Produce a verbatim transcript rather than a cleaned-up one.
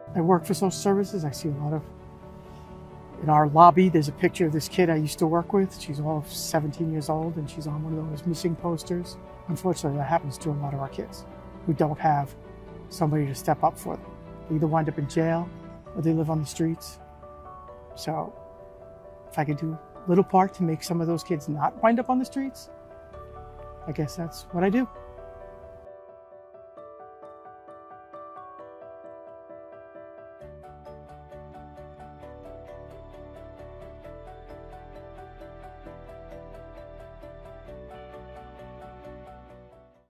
I work for social services. I see a lot of, in our lobby, there's a picture of this kid I used to work with. She's all of seventeen years old and she's on one of those missing posters. Unfortunately, that happens to a lot of our kids who don't have somebody to step up for them. They either wind up in jail or they live on the streets. So if I could do a little part to make some of those kids not wind up on the streets, I guess that's what I do.